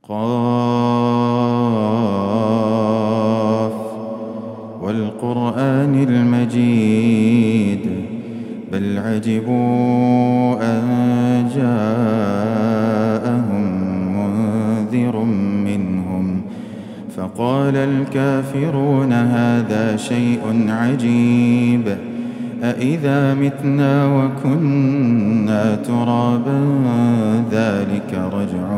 قاف والقرآن المجيد بل عجبوا أن جاءهم منذر منهم فقال الكافرون هذا شيء عجيب أإذا متنا وكنا ترابا ذلك رجع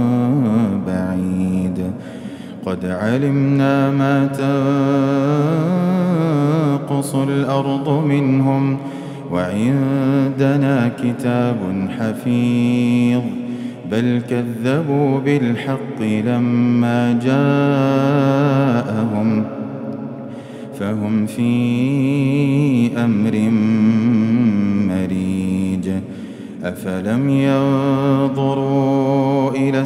بعيد قد علمنا ما تنقص الأرض منهم وعندنا كتاب حفيظ بل كذبوا بالحق لما جاءهم فهم في أمر مريج أفلم ينظروا إلى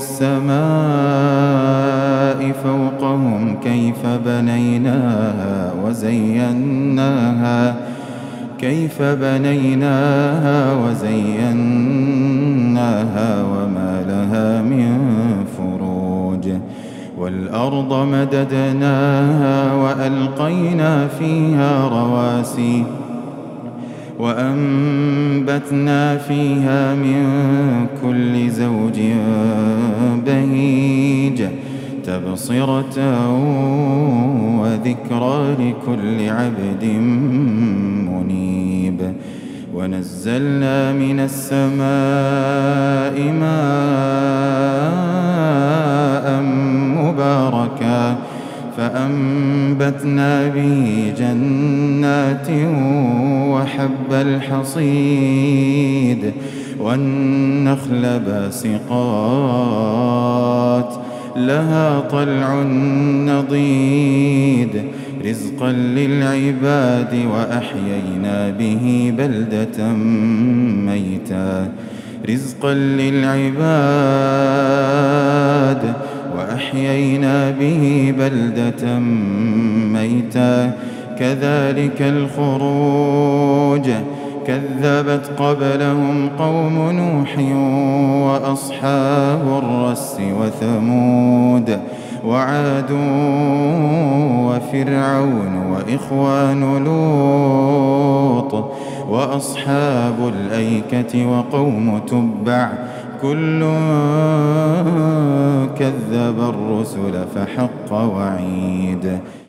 السماء فوقهم كيف بنيناها وزيناها وما لها من فروج والأرض مددناها وألقينا فيها رواسي وأنبتنا فيها من كل زوج بهيج تبصرة وذكرى لكل عبد منيب ونزلنا من السماء ماء مباركا فأنبتنا به جنات وحب الحصيد والنخل باسقات لها طلع نضيد رزقا للعباد وأحيينا به بلدة ميتا كذلك الخروج كذبت قبلهم قوم نوح وأصحاب الرس وثمود وعاد وفرعون وإخوان لوط وأصحاب الأيكة وقوم تبع كل كذب الرسل فحق وعيد